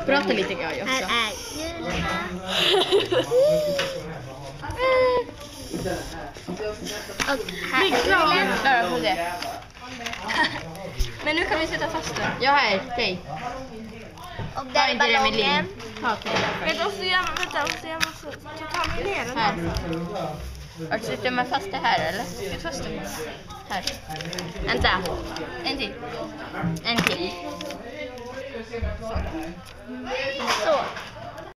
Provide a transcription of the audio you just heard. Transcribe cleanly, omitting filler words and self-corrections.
Prata lite grann också. Här är julen. Och här är julen. Men nu kan vi sätta fast den. Ja, här. Okej. Och där är ballongen. Okej. Vänta, och så gör man så tar vi ner den Här. här. Och så sätter man fast det här, eller? Sätt fast den. Här. Vänta. En till. En till. Så.